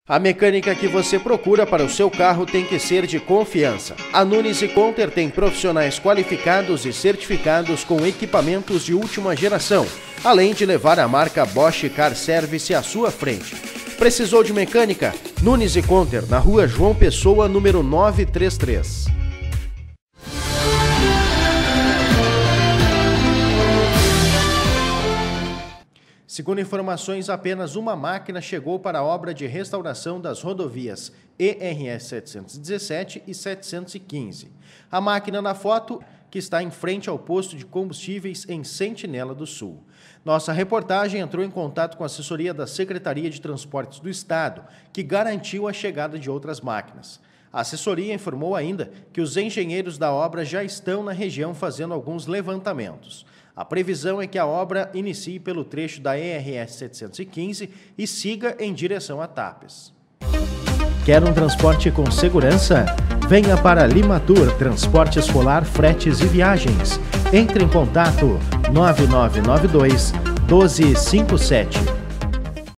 A mecânica que você procura para o seu carro tem que ser de confiança. A Nunes & Conter tem profissionais qualificados e certificados com equipamentos de última geração, além de levar a marca Bosch Car Service à sua frente. Precisou de mecânica? Nunes & Conter, na rua João Pessoa, número 933. Segundo informações, apenas uma máquina chegou para a obra de restauração das rodovias ERS 717 e 715. A máquina na foto, que está em frente ao posto de combustíveis em Sentinela do Sul. Nossa reportagem entrou em contato com a assessoria da Secretaria de Transportes do Estado, que garantiu a chegada de outras máquinas. A assessoria informou ainda que os engenheiros da obra já estão na região fazendo alguns levantamentos. A previsão é que a obra inicie pelo trecho da ERS 715 e siga em direção a Tapes. Quer um transporte com segurança? Venha para Limatur Transporte Escolar, Fretes e Viagens. Entre em contato 9992 1257.